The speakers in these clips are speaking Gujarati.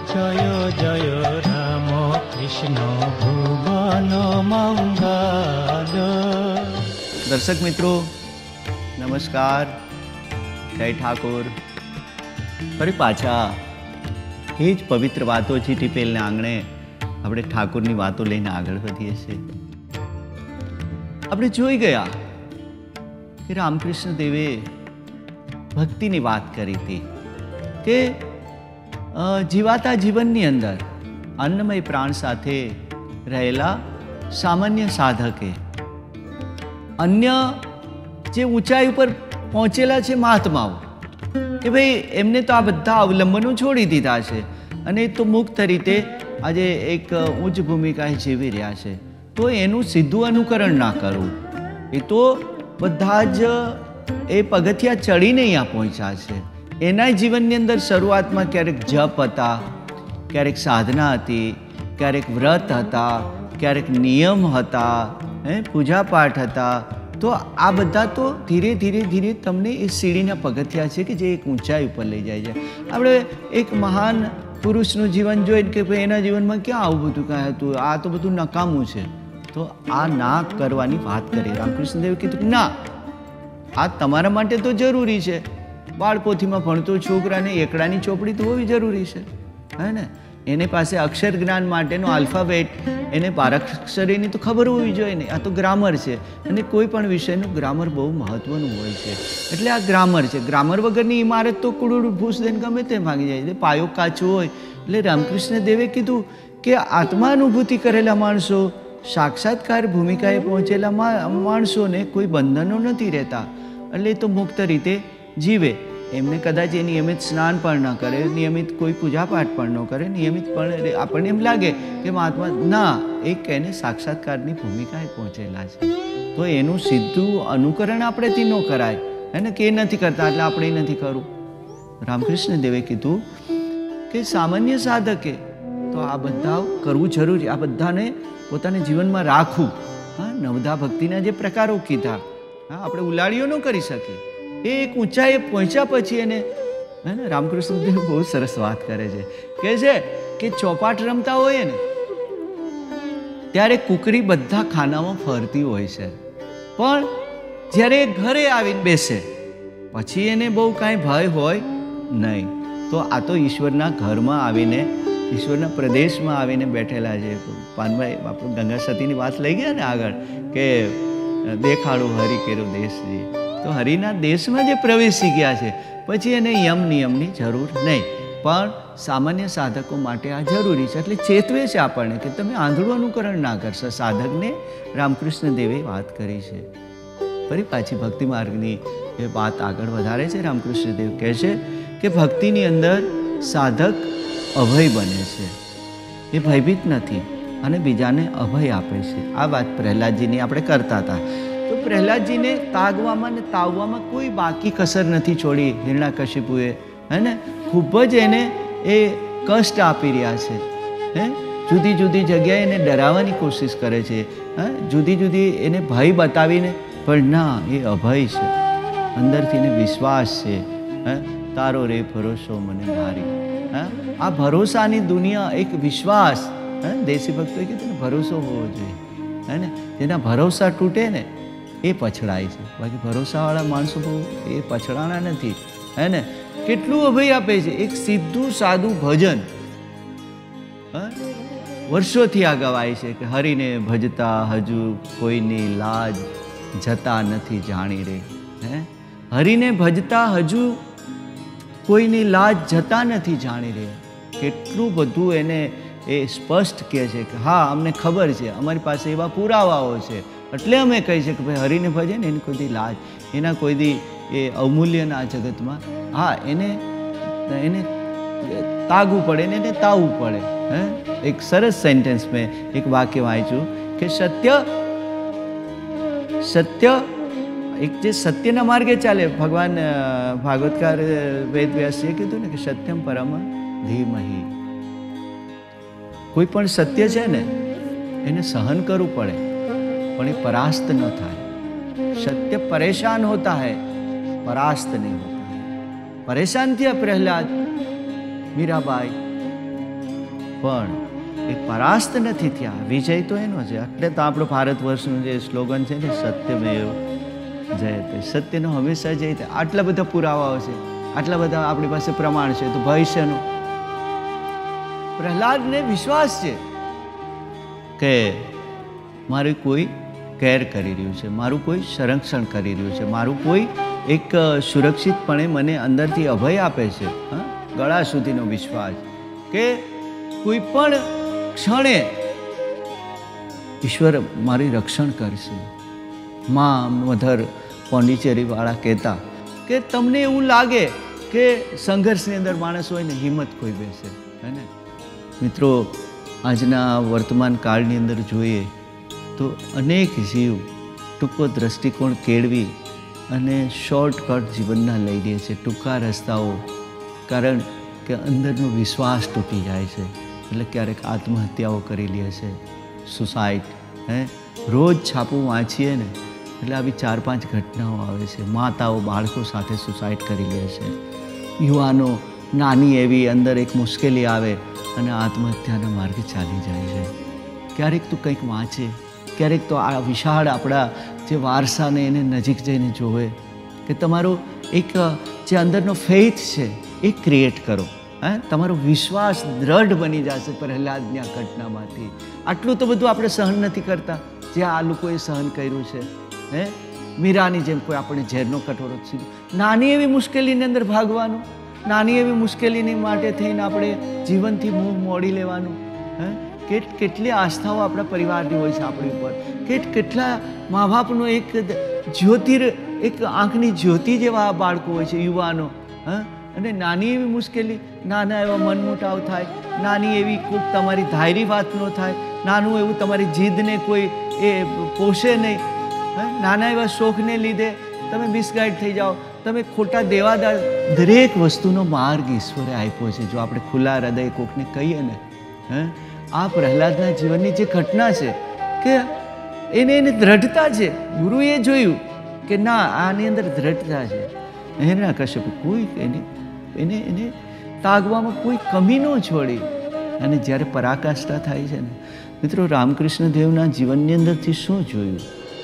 জয় জয় রাম কৃষ্ণ ভুবন મંગલ। દર્શક મિત્રો નમસ્કાર, જય ઠાકોર। ફરી પાછા એ જ પવિત્ર વાતોથી ટીપેલના આંગણે આપણે ઠાકોરની વાતો લઈને આગળ વધીએ છીએ। આપણે જોઈ ગયા કે રામકૃષ્ણ દેવે ભક્તિની વાત કરી હતી કે જીવાતા જીવનની અંદર અન્નમય પ્રાણ સાથે રહેલા સામાન્ય સાધકે અન્ય જે ઊંચાઈ ઉપર પહોંચેલા છે મહાત્માઓ કે ભાઈ એમને તો આ બધા અવલંબનો છોડી દીધા છે અને તો મુક્ત રીતે આજે એક ઉચ્ચ ભૂમિકાએ જીવી રહ્યા છે, તો એનું સીધું અનુકરણ ના કરવું। એ તો બધા જ એ પગથિયા ચડીને અહીંયા પહોંચ્યા છે। એના જીવનની અંદર શરૂઆતમાં ક્યારેક જપ હતા, ક્યારેક સાધના હતી, ક્યારેક વ્રત હતા, ક્યારેક નિયમ હતા, પૂજાપાઠ હતા। તો આ બધા તો ધીરે ધીરે ધીરે તમને એ સીડીના પગથિયા છે કે જે એક ઊંચાઈ ઉપર લઈ જાય છે। આપણે એક મહાન પુરુષનું જીવન જોઈને કે ભાઈ એના જીવનમાં ક્યાં આવું બધું કાંઈ હતું, આ તો બધું નકામું છે, તો આ ના કરવાની વાત કરી રામકૃષ્ણ દેવે કીધું ના, આ તમારા માટે તો જરૂરી છે। બાળપોથીમાં ભણતો છોકરાને એકડાની ચોપડી તો હોવી જરૂરી છે, હે ને? એને પાસે અક્ષર જ્ઞાન માટેનો આલ્ફાબેટ, એને બારાક્ષરીની તો ખબર હોવી જોઈએ ને। આ તો ગ્રામર છે અને કોઈ પણ વિષયનું ગ્રામર બહુ મહત્વનું હોય છે, એટલે આ ગ્રામર છે। ગ્રામર વગરની ઇમારત તો કુડુડ ભૂસ દઈને ગમે તે ભાગી જાય છે, પાયો કાચો હોય। એટલે રામકૃષ્ણ દેવે કીધું કે આત્માનુભૂતિ કરેલા માણસો, સાક્ષાત્કાર ભૂમિકાએ પહોંચેલા માણસોને કોઈ બંધનો નથી રહેતા, એટલે તો મુક્ત રીતે જીવે। એમને કદાચ એ નિયમિત સ્નાન પણ ન કરે, નિયમિત કોઈ પૂજાપાઠ પણ ન કરે, નિયમિત પણ આપણને એમ લાગે કે મહાત્મા ના, એક એને સાક્ષાત્કારની ભૂમિકાએ પહોંચેલા છે, તો એનું સીધું અનુકરણ આપણેથી ન કરાય, હે ને? કે એ નથી કરતા એટલે આપણે નથી કરવું। રામકૃષ્ણ દેવે કીધું કે સામાન્ય સાધકે તો આ બધા કરવું જરૂરી, આ બધાને પોતાના જીવનમાં રાખવું। હા, નવધા ભક્તિના જે પ્રકારો કીધા, હા, આપણે ઉલાળીઓ ન કરી શકીએ, એ એક ઊંચાઈએ પહોંચ્યા પછી એને, હે ને? રામકૃષ્ણ દેવ બહુ સરસ વાત કરે છે, કહે છે કે ચોપાટ રમતા હોય ને ત્યારે કુકડી બધા ખાનામાં ફરતી હોય છે, પણ જ્યારે ઘરે આવીને બેસે પછી એને બહુ કાંઈ ભય હોય નહીં। તો આ તો ઈશ્વરના ઘરમાં આવીને, ઈશ્વરના પ્રદેશમાં આવીને બેઠેલા છે। પાનભાઈ આપણે ગંગા સતીની વાત લઈ ગયા ને આગળ કે દેખાડું હરિ કેરો દેશજી, તો હરિના દેશમાં જે પ્રવેશી ગયા છે પછી એને યમ નિયમની જરૂર નહીં, પણ સામાન્ય સાધકો માટે આ જરૂરી છે। એટલે ચેતવે છે આપણને કે તમે આંધળું અનુકરણ ના કરશો। સાધકને રામકૃષ્ણ દેવે વાત કરી છે। ફરી પાછી ભક્તિ માર્ગની એ વાત આગળ વધારે છે। રામકૃષ્ણ દેવ કહે છે કે ભક્તિની અંદર સાધક અભય બને છે, એ ભયભીત નથી અને બીજાને અભય આપે છે। આ વાત પ્રહલાદજીની આપણે કરતા હતા, તો પ્રહલાદજીને તાગવામાં ને તાવવામાં કોઈ બાકી કસર નથી છોડી હિરણ્યકશિપુએ, હે ને? ખૂબ જ એને એ કષ્ટ આપી રહ્યા છે, હે? જુદી જુદી જગ્યાએ એને ડરાવવાની કોશિશ કરે છે, હા, જુદી જુદી એને ભય બતાવીને, પણ ના, એ અભય છે, અંદરથી એને વિશ્વાસ છે, હે? તારો રે ભરોસો મને મારી, હા, આ ભરોસાની દુનિયા, એક વિશ્વાસ, હે? દેશી ભક્તોએ કીધું ને ભરોસો હોવો જોઈએ, હે ને? જેના ભરોસા તૂટે ને એ પછડાય છે, બાકી ભરોસાવાળા માણસો બહુ એ પછડાણા નથી, હે ને? કેટલું અભય આપે છે, એક સીધું સાદું ભજન, વર્ષોથી આ ગવાય છે કે હરિને ભજતા હજુ કોઈની લાજ જતા નથી જાણી રે, હે? હરિને ભજતા હજુ કોઈની લાજ જતા નથી જાણી રે। કેટલું બધું એને એ સ્પષ્ટ કહે છે કે હા, અમને ખબર છે, અમારી પાસે એવા પુરાવાઓ છે, એટલે અમે કહીએ છીએ કે ભાઈ હરિને ભજે ને એની કોઈ દી લાજ, એના કોઈ દી એ અવમૂલ્યના જગતમાં, હા, એને તાગવું પડે ને એને તાવવું પડે, હે? એક સરસ સેન્ટેન્સ મેં એક વાક્ય વાંચ્યું કે સત્ય એક જે સત્યના માર્ગે ચાલે, ભગવાન ભાગવતકાર વેદવ્યાસજીએ કીધું ને કે સત્યમ પરમ ધીમહિ, કોઈ પણ સત્ય છે ને એને સહન કરવું પડે પણ એ પરાસ્ત ન થાય। सत्य परेशान होता है, परास्त नहीं होता है। परेशान थे प्रहलाद, मीराबाई, પણ એ પરાસ્ત નથી થયા. વિજય તો એનો છે. એટલે તો આપણું ભારત વર્ષનું જે સ્લોગન છે ને, સત્યમેવ જયતે, સત્યનો હંમેશા જય થાય. આટલા બધા પુરાવાઓ છે, આટલા બધા આપણી પાસે પ્રમાણ છે, તો ભવિષ્યનું પ્રહલાદને વિશ્વાસ છે કે મારું કોઈ કેર કરી રહ્યું છે, મારું કોઈ સંરક્ષણ કરી રહ્યું છે, મારું કોઈ એક સુરક્ષિતપણે મને અંદરથી અભય આપે છે. ગળા સુધીનો વિશ્વાસ કે કોઈ પણ ક્ષણે ઈશ્વર મારી રક્ષણ કરશે. મધર પોંડિચેરીવાળા કહેતા કે તમને એવું લાગે કે સંઘર્ષની અંદર માણસ હોય ને, હિંમત કોઈ બેસે, હે ને મિત્રો. આજના વર્તમાન કાળની અંદર જોઈએ તો અનેક જીવ ટૂંકો દ્રષ્ટિકોણ કેળવી અને શોર્ટકટ જીવનના લઈ લે છે, ટૂંકા રસ્તાઓ. કારણ કે અંદરનો વિશ્વાસ તૂટી જાય છે, એટલે ક્યારેક આત્મહત્યાઓ કરી લે છે, સુસાઇડ. રોજ છાપું વાંચીએ ને એટલે આવી 4-5 ઘટનાઓ આવે છે. માતાઓ બાળકો સાથે સુસાઇડ કરી લે છે. યુવાનો નાની એવી અંદર એક મુશ્કેલી આવે અને આત્મહત્યાના માર્ગે ચાલી જાય છે. ક્યારેક તો કંઈક વાંચે, ક્યારેક તો આ વિશાળ આપણા જે વારસાને એને નજીક જઈને જોવે કે તમારો એક જે અંદરનો ફેઇથ છે એ ક્રિએટ કરો. તમારો વિશ્વાસ દ્રઢ બની જશે પ્રહલાદની આ ઘટનામાંથી. આટલું તો બધું આપણે સહન નથી કરતા જે આ લોકોએ સહન કર્યું છે. મીરાની જેમ કોઈ આપણે ઝેરનો કટોરો છે. નાની એવી મુશ્કેલીની અંદર ભાગવાનું, નાની એવી મુશ્કેલીની માટે થઈને આપણે જીવનથી મોહ મોડી લેવાનું. કેટલી આસ્થાઓ આપણા પરિવારની હોય છે આપણી ઉપર, કેટલા મા બાપનો એક એક આંખની જ્યોતિ જેવા બાળકો હોય છે, યુવાનો. અને નાની એવી મુશ્કેલી, નાના એવા મનમોટાવ થાય, નાની એવી કોઈક તમારી ધાયરી વાત ન થાય, નાનું એવું તમારી જીદને કોઈ એ પોષે નહીં, નાના એવા શોખને લીધે તમે મિસગાઈડ થઈ જાઓ, તમે ખોટા દેવાદાર. દરેક વસ્તુનો માર્ગ ઈશ્વરે આપ્યો છે. જો આપણે ખુલ્લા હૃદય કોકને કહીએ ને, આ પ્રહલાદના જીવનની જે ઘટના છે કે એને દ્રઢતા છે. ગુરુએ જોયું કે ના, આની અંદર દ્રઢતા છે. હિરણ્યકશ્યપ કોઈ એને તાગવામાં કોઈ કમી ન છોડી. અને જ્યારે પરાકાષ્ઠા થાય છે ને મિત્રો, રામકૃષ્ણ દેવના જીવનની અંદરથી શું જોયું?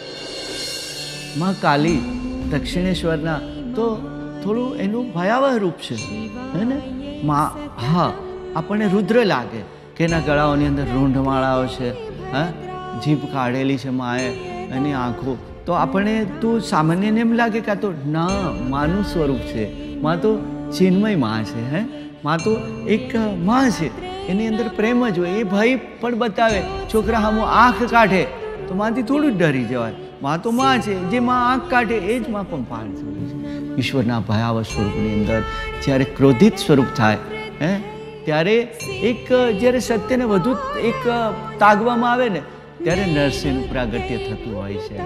માં કાલી દક્ષિણેશ્વરના તો થોડું એનું ભયાવહ રૂપ છે, હે ને. આપણને રુદ્ર લાગે કે એના ગળાઓની અંદર રૂંઢમાળાઓ છે, જીભ કાઢેલી છે માએ, એની આંખો. તો આપણને તો સામાન્યને એમ લાગે કે આ તો ના, માનું સ્વરૂપ છે. માં તો ચિન્મય માં છે. માં તો એક માં છે, એની અંદર પ્રેમ જ હોય. એ ભાઈ પણ બતાવે, છોકરા સામું આંખ કાઢે તો માંથી થોડું જ ડરી જવાય. માં તો માં છે, જે માં આંખ કાઢે એ જ માં પણ પાળ છે. ઈશ્વરના ભયાવહ સ્વરૂપની અંદર જ્યારે ક્રોધિત સ્વરૂપ થાય, ત્યારે જ્યારે સત્યને વધુ એક તાગવામાં આવે ને, ત્યારે નરસિંહનું પ્રાગટ્ય થતું હોય છે.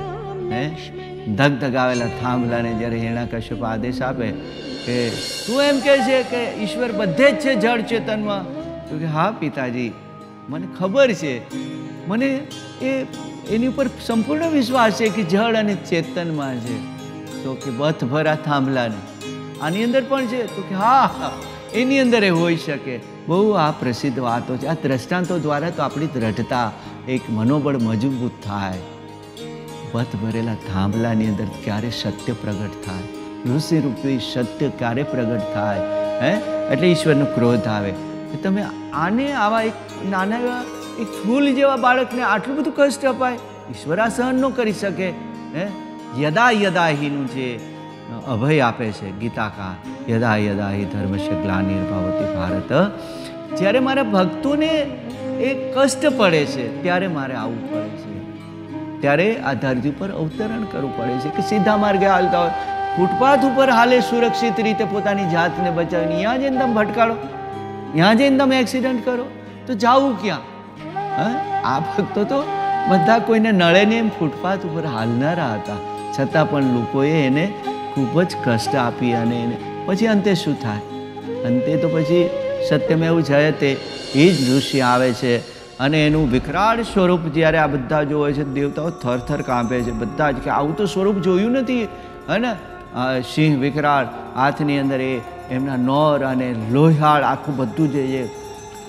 ધગધગાવેલા થાંભલાને જ્યારે હિરણ્યકશ્યપ આદેશ આપે કે તું એમ કહે છે કે ઈશ્વર બધે જ છે જળ ચેતનમાં, તો કે હા પિતાજી, મને ખબર છે, મને એની ઉપર સંપૂર્ણ વિશ્વાસ છે કે જળ અને ચેતનમાં છે. તો કે બથ ભરા થાંભલાને આની અંદર પણ છે, તો કે હા એની અંદર એ હોઈ શકે. બહુ આ પ્રસિદ્ધ વાતો છે. આ દ્રષ્ટાંતો દ્વારા તો આપણી દ્રઢતા, એક મનોબળ મજબૂત થાય. બથ ભરેલા થાંભલાની અંદર ક્યારે સત્ય પ્રગટ થાય, ઋષિ રૂપી સત્ય ક્યારે પ્રગટ થાય, એટલે ઈશ્વરનો ક્રોધ આવે. તમે આને આવા એક નાના એવા એક ફૂલ જેવા બાળકને આટલું બધું કષ્ટ અપાય, ઈશ્વર આ સહન ન કરી શકે. યદા યદા હીનું જે અભય આપે છે ગીતાકાર, યદા યદા હિ ધર્મસ્ય ગ્લાનિર્ભવતિ ભારત. જ્યારે મારા ભક્તોને એ કષ્ટ પડે છે ત્યારે મારે આવવું પડે છે, ત્યારે આ ધરતી ઉપર અવતરણ કરવું પડે છે. કે સીધા માર્ગે હાલતા હોય, ફૂટપાથ ઉપર હાલે સુરક્ષિત રીતે પોતાની જાતને બચાવીને, ત્યાં જઈને તમે ભટકાડો, ત્યાં જઈને તમે એક્સિડન્ટ કરો, તો જાવું ક્યાં? આ ભક્તો તો બધા કોઈને નળે ને એમ ફૂટપાથ ઉપર હાલનારા હતા, છતાં પણ લોકોએ એને ખૂબ જ કષ્ટ આપી. અને એને પછી અંતે શું થાય? અંતે તો પછી સત્યમેવ જયતે, એ જ ઋષિ આવે છે અને એનું વિકરાળ સ્વરૂપ જ્યારે આ બધા જોવે છે, દેવતાઓ થરથર કાંપે છે બધા જ, કે આવું તો સ્વરૂપ જોયું નથી, હે ને. સિંહ વિકરાળ, હાથની અંદર એ એમના નોર અને લોહિયાળ આખું બધું જે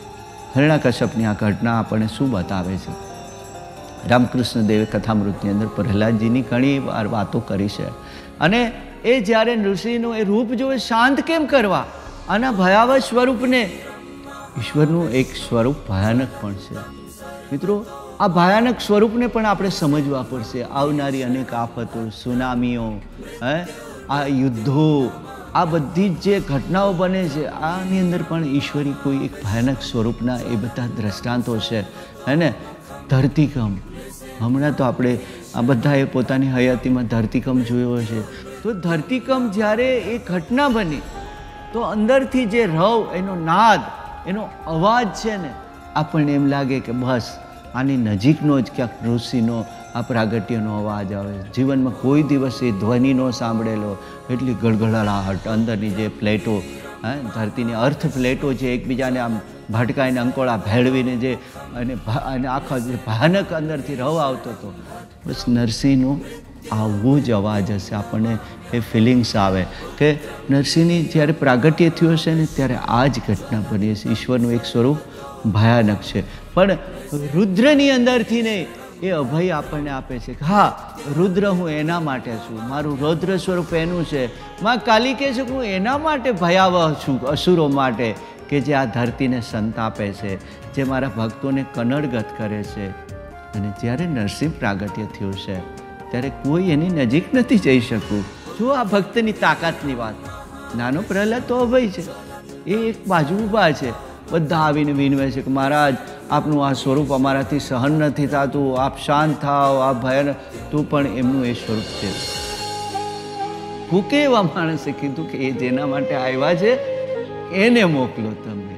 હિરણ્યકશ્યપની આ ઘટના આપણને શું બતાવે છે? રામકૃષ્ણ દેવે કથામૃતની અંદર પ્રહલાદજીની ઘણી વાર વાતો કરી છે, અને એ જ્યારે ઋષિનું એ રૂપ જોવે, શાંત કેમ કરવા? આના ભયાવહ સ્વરૂપને, ઈશ્વરનું એક સ્વરૂપ ભયાનક પણ છે મિત્રો. આ ભયાનક સ્વરૂપને પણ આપણે સમજવા પડશે. આવનારી અનેક આફતો, સુનામીઓ, આ યુદ્ધો, આ બધી જ જે ઘટનાઓ બને છે, આની અંદર પણ ઈશ્વરી કોઈ એક ભયાનક સ્વરૂપના એ બધા દ્રષ્ટાંતો છે. હે ને? ધરતીકંપ, હમણાં તો આપણે આ બધાએ પોતાની હયાતીમાં ધરતીકંપ જોયો છે. તો ધરતીકંપ જ્યારે એ ઘટના બની તો અંદરથી જે રવ, એનો નાદ, એનો અવાજ છે ને, આપણને એમ લાગે કે બસ આની નજીકનો જ ક્યાંક ઋષિનો આ પ્રાગટ્યનો અવાજ આવે. જીવનમાં કોઈ દિવસ એ ધ્વનિ ન સાંભળેલો, એટલી ગળગળાહટ, અંદરની જે પ્લેટો, ધરતીની અર્થ પ્લેટો છે, એકબીજાને આમ ભટકાઈને અંકોળા ભેળવીને જે અને આખો જે ભયાનક અંદરથી રવ આવતો હતો, બસ નરસિંહનો આવો જ અવાજ હશે. આપણને એ ફિલિંગ્સ આવે કે નરસિંહની જ્યારે પ્રાગટ્ય થયું હશે ને, ત્યારે આ જ ઘટના બની હશે. ઈશ્વરનું એક સ્વરૂપ ભયાનક છે, પણ રુદ્રની અંદરથી નહીં, એ અભય આપણને આપે છે કે હા, રુદ્ર હું એના માટે છું, મારું રૌદ્ર સ્વરૂપ એનું છે. માં કાલી કહે છે કે હું એના માટે ભયાવહ છું, અસુરો માટે, કે જે આ ધરતીને સંતાપે છે, જે મારા ભક્તોને કનડગત કરે છે. અને જ્યારે નરસિંહ પ્રાગટ્ય થયું છે ત્યારે કોઈ એની નજીક નથી જઈ શકવું. જો આ ભક્તની તાકાતની વાત. નાનો પ્રહલાદ તો અભય છે, એ એક બાજુ ઊભા છે, બધા આવીને વિનવે છે કે મહારાજ, આપનું આ સ્વરૂપ અમારાથી સહન નથી થતું, આપ શાંત થાવ, આ ભયાનક. તો પણ એમનું એ સ્વરૂપ છે. ભૂકે એવા માણસે કીધું કે એ જેના માટે આવ્યા છે એને મોકલો તમે.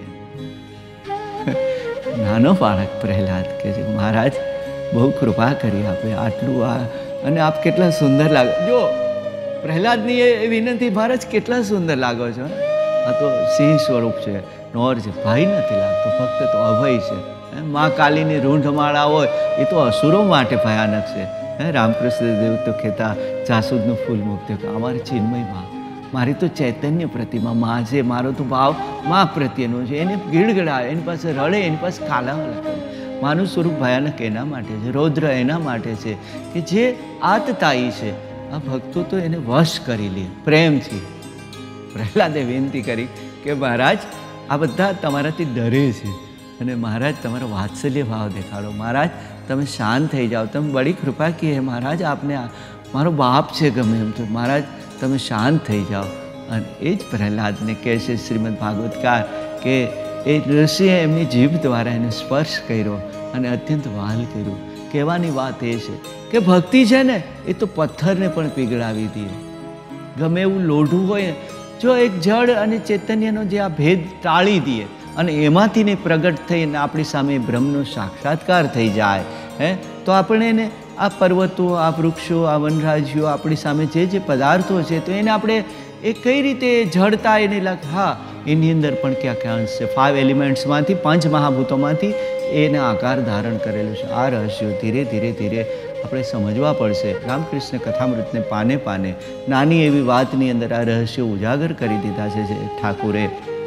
નાનો બાળક પ્રહલાદ કહે છે મહારાજ, બહુ કૃપા કરી આપે, આટલું આ, અને આપ કેટલા સુંદર લાગો. જો પ્રહલાદની એ વિનંતી, મહારાજ કેટલા સુંદર લાગો છો. આ તો સિંહ સ્વરૂપ છે, નોર છે, ભાઈ નથી લાગતો, ફક્ત તો અભય છે. મા કાલીની રૂંઢમાળા હોય એ તો અસુરો માટે ભયાનક છે. રામકૃષ્ણ દેવ તો કહેતા, જાસૂદનું ફૂલ મૂકતો કે અમારી ચિન્મય માં, મારી તો ચૈતન્ય પ્રતિમા માં છે, મારો તો ભાવ માં પ્રત્યેનો છે. એને ગીડગડાવે, એની પાસે રડે, એની પાસે કાલાવાલા કરે. માનું સ્વરૂપ ભયાનક એના માટે છે, રૌદ્ર એના માટે છે કે જે આતતાયી છે. આ ભક્તો તો એને વશ કરી લે પ્રેમથી. પ્રહલાદે વિનંતી કરી કે મહારાજ, આ બધા તમારાથી ડરે છે, અને મહારાજ તમારો વાત્સલ્ય ભાવ દેખાડો. મહારાજ તમે શાંત થઈ જાઓ, તમે બડી કૃપા કી હે મહારાજ, આપને મારો બાપ છે ગમે એમ તો, મહારાજ તમે શાંત થઈ જાઓ. અને એ જ પ્રહલાદને કહે છે શ્રીમદ ભાગવતકાર કે એ ઋષિએ એમની જીભ દ્વારા એને સ્પર્શ કર્યો અને અત્યંત વહાલ કર્યું. કહેવાની વાત એ છે કે ભક્તિ છે ને, એ તો પથ્થરને પણ પીગળાવી દે. ગમે એવું લોઢું હોય, જો એક જળ અને ચૈતન્યનો જે આ ભેદ ટાળી દે અને એમાંથી ને પ્રગટ થઈને આપણી સામે બ્રહ્મનો સાક્ષાત્કાર થઈ જાય, તો આપણે એને આ પર્વતો, આ વૃક્ષો, આ વનરાજીઓ, આપણી સામે જે જે પદાર્થો છે, તો એને આપણે એ કઈ રીતે જડતા એને લાગે, હા એની અંદર પણ ક્યાં ક્યાં અંશ છે. 5 એલિમેન્ટ્સમાંથી, 5 મહાભૂતોમાંથી એને આકાર ધારણ કરેલું છે. આ રહસ્યો ધીરે ધીરે ધીરે આપણે સમજવા પડશે. રામકૃષ્ણ કથામૃતને પાને પાને નાની એવી વાતની અંદર આ રહસ્યો ઉજાગર કરી દીધા છે. ઠાકુરે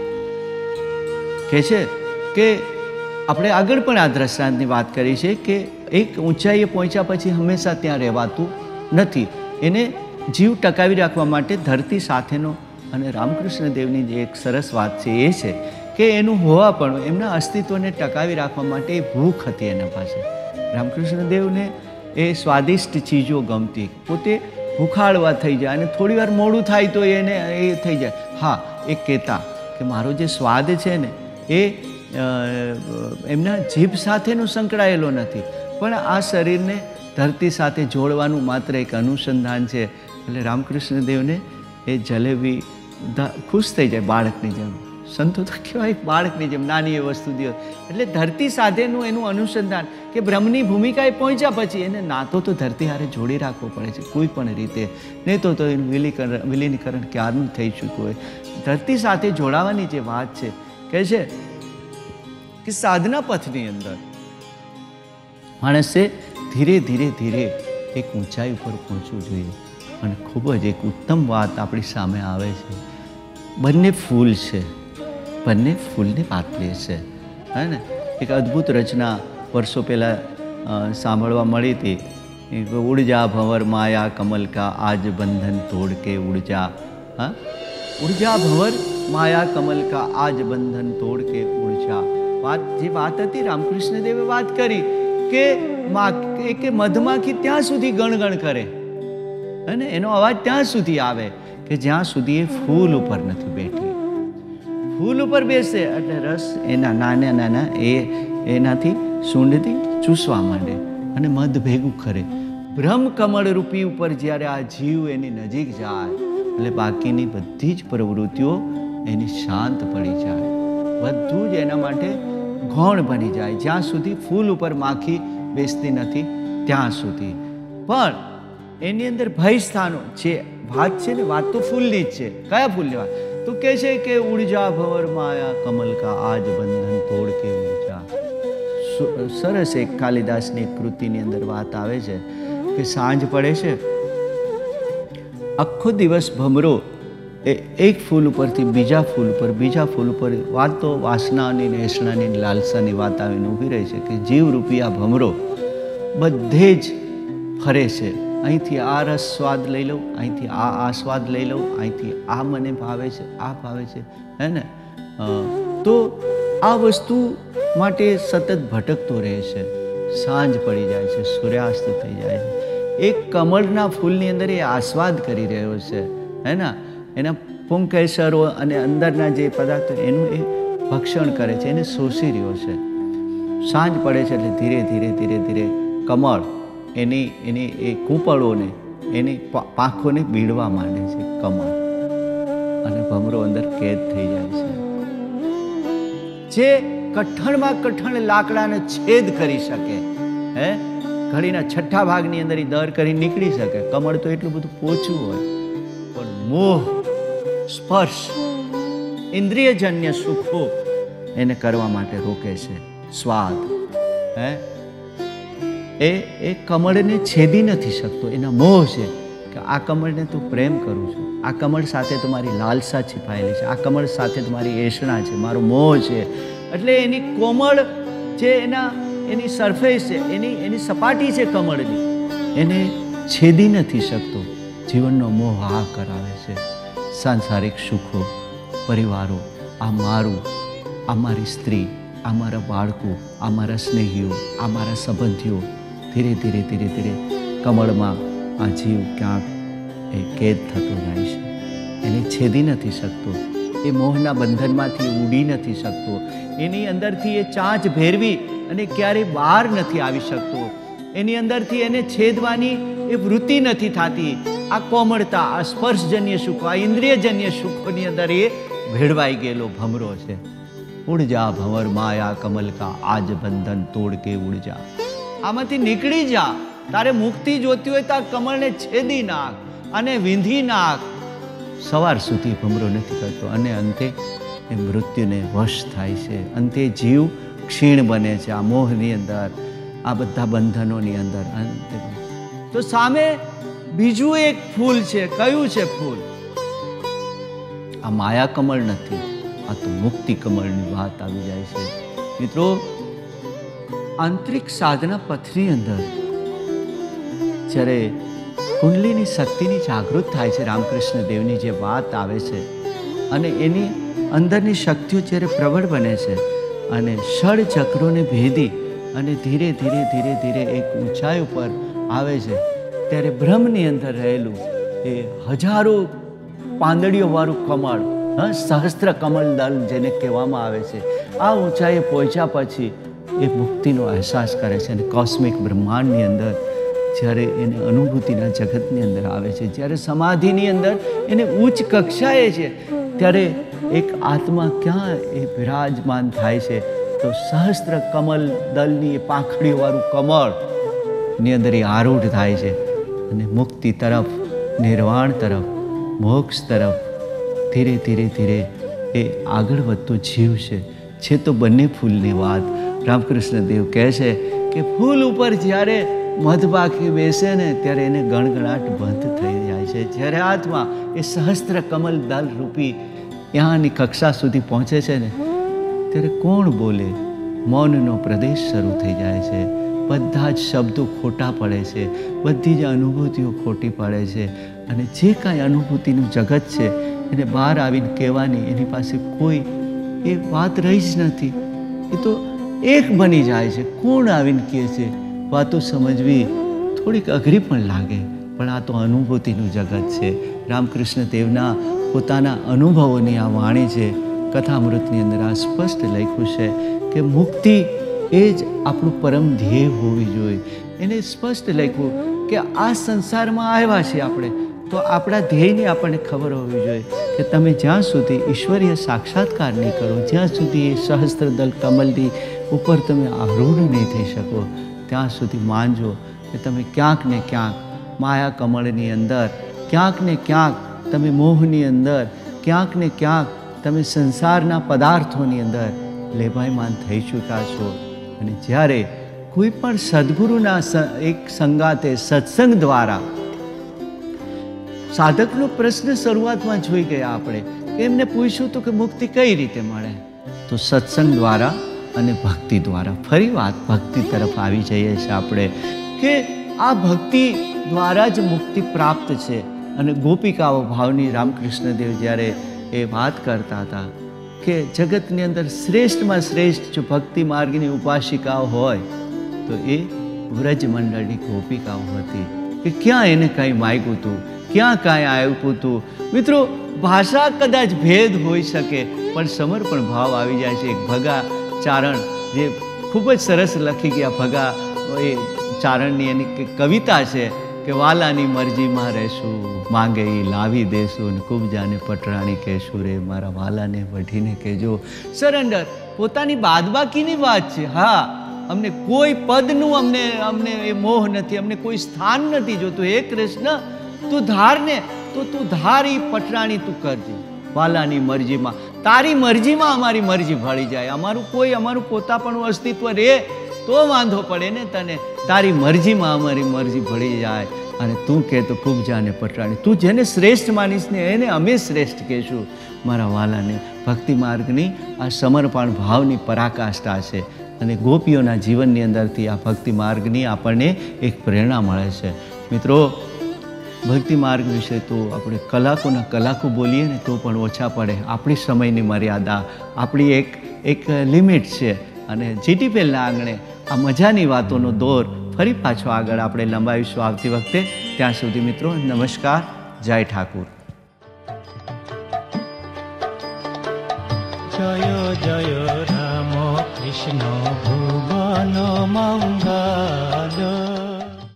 કહે છે કે આપણે આગળ પણ આ દ્રષ્ટાંતની વાત કરી છે કે એક ઊંચાઈએ પહોંચ્યા પછી હંમેશા ત્યાં રહેવાતું નથી. એને જીવ ટકાવી રાખવા માટે ધરતી સાથેનો, અને રામકૃષ્ણ દેવની જે એક સરસ વાત છે એ છે કે એનું હોવાપણું, એમના અસ્તિત્વને ટકાવી રાખવા માટે એ ભૂખ હતી એના પાસે. રામકૃષ્ણ દેવને એ સ્વાદિષ્ટ ચીજો ગમતી, પોતે ભૂખાળવા થઈ જાય અને થોડી વાર મોડું થાય તો એને એ થઈ જાય. હા, એ કહેતા કે મારો જે સ્વાદ છે ને એ એમના જીભ સાથેનો સંકળાયેલો નથી, પણ આ શરીરને ધરતી સાથે જોડવાનું માત્ર એક અનુસંધાન છે. એટલે રામકૃષ્ણ દેવને એ જલેબી ખુશ થઈ જાય બાળકની જેમ. સંતો તો કહેવાય બાળકની જેમ નાની એ વસ્તુ દો. એટલે ધરતી સાથેનું એનું અનુસંધાન, કે બ્રહ્મની ભૂમિકાએ પહોંચ્યા પછી એને નાતો તો ધરતી હારે જોડી રાખવો પડે છે કોઈ પણ રીતે, નહીં તો એનું વિલીનીકરણ ક્યારનું થઈ ચૂક્યું હોય. ધરતી સાથે જોડાવાની જે વાત છે, કહે છે કે સાધના પથની અંદર માણસે ધીરે ધીરે ધીરે એક ઊંચાઈ ઉપર પહોંચવું જોઈએ. અને ખૂબ જ એક ઉત્તમ વાત આપણી સામે આવે છે. બંને ફૂલ છે, બંને ફૂલની પાતળી છે, હે ને? એક અદ્ભુત રચના વર્ષો પહેલાં સાંભળવા મળી હતી. ઉડ જા ભંવર માયા કમલ કા આજ બંધન તોડ કે ઉડ જા. હા, ઉડ જા ભંવર માયા કમલ કા આજ બંધન તોડ કે ઉડ જા. જે વાત હતી રામકૃષ્ણ દેવે વાત કરી કે મધમાખી ત્યાં સુધી ગણગણ કરે અને એનો અવાજ ત્યાં સુધી આવે કે જ્યાં સુધી એ ફૂલ ઉપર નથી બેઠી. ફૂલ ઉપર બેસે એટલે રસ એના નાના નાના એનાથી સૂંઢથી ચૂસવા માંડે અને મધ ભેગું કરે. બ્રહ્મ કમળ રૂપી ઉપર જ્યારે આ જીવ એની નજીક જાય એટલે બાકીની બધી જ પ્રવૃત્તિઓ એની શાંત પડી જાય. બધું જ એના માટે ગૌણ બની જાય જ્યાં સુધી ફૂલ ઉપર માખી બેસતી નથી ત્યાં સુધી. પણ એની અંદર ભય સ્થાનો છે. વાત છે ને, વાત તો ફૂલની જ છે. કયા ફૂલની વાત? તો કહે છે કે ઉડજા ભંવર માયા કમલ કા આજ બંધન તોડ કે ઉડજા. સરસ એક કાલિદાસની કૃતિની અંદર વાત આવે છે કે સાંજ પડે છે, આખો દિવસ ભમરો એક ફૂલ ઉપરથી બીજા ફૂલ ઉપર, બીજા ફૂલ ઉપર વાતો વાસનાની નેસણાની લાલસાની વાત આવીને ઊભી રહી છે કે જીવરૂપી આ ભમરો બધે જ ફરે છે. અહીંથી આ રસ સ્વાદ લઈ લઉં, અહીંથી આ સ્વાદ લઈ લઉં, અહીંથી આ મને ભાવે છે, આ ભાવે છે, હે ને. તો આ વસ્તુ માટે સતત ભટકતો રહે છે. સાંજ પડી જાય છે, સૂર્યાસ્ત થઈ જાય છે. એક કમળના ફૂલની અંદર એ આસ્વાદ કરી રહ્યો છે, હે ને. એના પુંકેસરો અને અંદરના જે પદાર્થો એનું એ ભક્ષણ કરે છે, એને શોષી રહ્યો છે. સાંજ પડે છે એટલે ધીરે ધીરે ધીરે ધીરે કમળ એની એ કૂંપળોને, એની પાંખોને બીડવા માંડે છે કમળ, અને ભમરો અંદર કેદ થઈ જાય છે. જે કઠણમાં કઠણ લાકડાને છેદ કરી શકે, હે, ઘડીના છઠ્ઠા ભાગની અંદર એ દર કરી નીકળી શકે. કમળ તો એટલું બધું પોચું હોય, પણ મોહ, સ્પર્શ, ઇન્દ્રિયજન્ય સુખો એને કરવા માટે રોકે છે. સ્વાદ, હે, એ કમળને છેદી નથી શકતો. એના મોહ છે કે આ કમળને તું પ્રેમ કરું છું, આ કમળ સાથે તમારી લાલસા छिપાયેલી છે, આ કમળ સાથે તમારી એષણા છે, મારો મોહ છે. એટલે એની કોમળ જે એની સરફેસ છે, એની સપાટી છે કમળની, એને છેદી નથી શકતો. જીવનનો મોહ આ કરાવે છે. સાંસારિક સુખો, પરિવારો, આ મારું, આ મારી સ્ત્રી, આ મારા બાળકો, આ મારા સ્નેહીઓ, આ મારા સંબંધીઓ, ધીરે ધીરે ધીરે ધીરે કમળમાં આ જીવ ક્યાંક એ કેદ થતો જાય છે. એને છેદી નથી શકતો. એ મોહના બંધનમાંથી ઉડી નથી શકતો. એની અંદરથી એ ચાંચ ભેરવી અને ક્યારેય બહાર નથી આવી શકતો. એની અંદરથી એને છેદવાની એ વૃત્તિ નથી થતી. આ કોમળતા, આ સ્પર્શજન્ય સુખો, આ ઇન્દ્રિયજન્ય સુખોની અંદર એ ભેળવાઈ ગયેલો ભમરો છે. ઉડ જા ભંવર માયા કમલ કા આજ બંધન તોડ કે ઉડ જા. આમાંથી નીકળી જા. તારે મુક્તિ જોતી હોય તો આ કમળને છેદી નાખ અને વિંધી નાખ. સવાર સુધી ભમરો નથી કરતો અને અંતે એ મૃત્યુને વશ થાય છે. અંતે જીવ ક્ષીણ બને છે આ મોહની અંદર, આ બધા બંધનોની અંદર. અંતે તો સામે બીજું એક ફૂલ છે. કયું છે ફૂલ? આ માયા કમળ નથી, આ તો મુક્તિ કમળની વાત આવી જાય છે. મિત્રો, આંતરિક સાધના પથની અંદર જ્યારે કુંડલીની શક્તિની જાગૃત થાય છે, રામકૃષ્ણ દેવની જે વાત આવે છે, અને એની અંદરની શક્તિઓ જ્યારે પ્રબળ બને છે અને ષડ ચક્રોને ભેદી અને ધીરે ધીરે ધીરે ધીરે એક ઊંચાઈ ઉપર આવે છે, ત્યારે બ્રહ્મની અંદર રહેલું એ હજારો પાંદડીઓવાળું કમળ, સહસ્ત્ર કમળ દળ જેને કહેવામાં આવે છે, આ ઊંચાઈએ પહોંચ્યા પછી એ મુક્તિનો અહેસાસ કરે છે. અને કોસ્મિક બ્રહ્માંડની અંદર જ્યારે એને અનુભૂતિના જગતની અંદર આવે છે, જ્યારે સમાધિની અંદર એને ઉચ્ચ કક્ષાએ છે, ત્યારે એક આત્મા ક્યાં એ બિરાજમાન થાય છે? તો સહસ્ત્ર કમલ દળની એ પાંખડીઓવાળું કમળની અંદર એ આરૂઢ થાય છે અને મુક્તિ તરફ, નિર્વાણ તરફ, મોક્ષ તરફ ધીરે ધીરે ધીરે એ આગળ વધતો જીવ છે તો બંને ફૂલની વાત. રામકૃષ્ણ દેવ કહે છે કે ફૂલ ઉપર જ્યારે મધમાખી બેસે ને ત્યારે એને ગણગણાટ બંધ થઈ જાય છે. જ્યારે આત્મા એ સહસ્ત્ર કમલ દળ રૂપી ત્યાંની કક્ષા સુધી પહોંચે છે ને, ત્યારે કોણ બોલે? મૌનનો પ્રદેશ શરૂ થઈ જાય છે. બધા જ શબ્દો ખોટા પડે છે, બધી જ અનુભૂતિઓ ખોટી પડે છે, અને જે કાંઈ અનુભૂતિનું જગત છે એને બહાર આવીને કહેવાની એની પાસે કોઈ એ વાત રહી જ નથી. એ તો એક બની જાય છે. કોણ આવીને કહે છે? વાતો સમજવી થોડીક અઘરી પણ લાગે, પણ આ તો અનુભૂતિનું જગત છે. રામકૃષ્ણ દેવના પોતાના અનુભવોની આ વાણી છે. કથામૃતની અંદર આ સ્પષ્ટ લખ્યું છે કે મુક્તિ એ જ આપણું પરમ ધ્યેય હોવી જોઈએ. એને સ્પષ્ટ લખ્યું કે આ સંસારમાં આવ્યા છીએ આપણે, તો આપણા ધ્યેયની આપણને ખબર હોવી જોઈએ કે તમે જ્યાં સુધી ઈશ્વરીય સાક્ષાત્કાર નહીં કરો, જ્યાં સુધી એ સહસ્ત્રદલ કમલની ઉપર તમે આરૂઢ નહીં થઈ શકો, ત્યાં સુધી માનજો કે તમે ક્યાંક ને ક્યાંક માયા કમળની અંદર, ક્યાંક ને ક્યાંક તમે મોહની અંદર, ક્યાંક ને ક્યાંક તમે સંસારના પદાર્થોની અંદર લેભાયમાન થઈ ચૂક્યા છો. અને જ્યારે કોઈ પણ સદગુરુના એક સંગાતે સત્સંગ દ્વારા, સાધકનો પ્રશ્ન શરૂઆતમાં જોઈ ગયા આપણે, એમને પૂછ્યું તો કે મુક્તિ કઈ રીતે મળે? તો સત્સંગ દ્વારા અને ભક્તિ દ્વારા. ફરી વાત ભક્તિ તરફ આવી જઈએ છીએ આપણે કે આ ભક્તિ દ્વારા જ મુક્તિ પ્રાપ્ત છે. અને ગોપિકાઓ ભાવની રામકૃષ્ણ દેવ જ્યારે એ વાત કરતા હતા કે જગતની અંદર શ્રેષ્ઠમાં શ્રેષ્ઠ જો ભક્તિ માર્ગની ઉપાસિકાઓ હોય તો એ વ્રજ મંડળની ગોપિકાઓ હતી. કે ક્યાં એને કંઈ માગ્યું હતું, ક્યાં કાંઈ આપ્યું હતું. મિત્રો, ભાષા કદાચ ભેદ હોઈ શકે, પણ સમર્પણ ભાવ આવી જાય છે. એક ભગા ચારણ જે ખૂબ જ સરસ લખી ગયા, ભગા એ ચારણની એની કવિતા છે કે વાલાની મરજીમાં રહેશું, માંગે એ લાવી દેશું, ને કુબજાને પટરાણી કહેશું રે, મારા વાલાને વઢીને કહેજો. સરેન્ડર, પોતાની બાદબાકીની વાત છે. હા, અમને કોઈ પદનું અમને એ મોહ નથી, અમને કોઈ સ્થાન નથી જોતું. હે કૃષ્ણ, તું ધારને, તો તું ધારી પટરાણી તું કરજે. વાલાની મરજીમાં, તારી મરજીમાં અમારી મરજી ભળી જાય. અમારું પોતાપણું અસ્તિત્વ રહે તો વાંધો પડે ને તને. તારી મરજીમાં અમારી મરજી ભળી જાય અને તું કહે તો કુબજાને પટરાણી. તું જેને શ્રેષ્ઠ માનીશ ને એને અમે શ્રેષ્ઠ કહેશું. મારા વાલાને ભક્તિ માર્ગની આ સમર્પણ ભાવની પરાકાષ્ઠા છે. અને ગોપીઓના જીવનની અંદરથી આ ભક્તિ માર્ગની આપણને એક પ્રેરણા મળે છે. મિત્રો, ભક્તિ માર્ગ વિશે તો આપણે કલાકો બોલીએ ને તો પણ ઓછા પડે. આપણી સમયની મર્યાદા, આપણી એક લિમિટ છે. અને જીટીપીએલના આંગણે આ મજાની વાતોનો દોર ફરી પાછો આગળ આપણે લંબાવીશું આવતી વખતે. ત્યાં સુધી મિત્રો, નમસ્કાર, જય ઠાકુર. જય જય રામ કૃષ્ણ ભુવન મંગલ.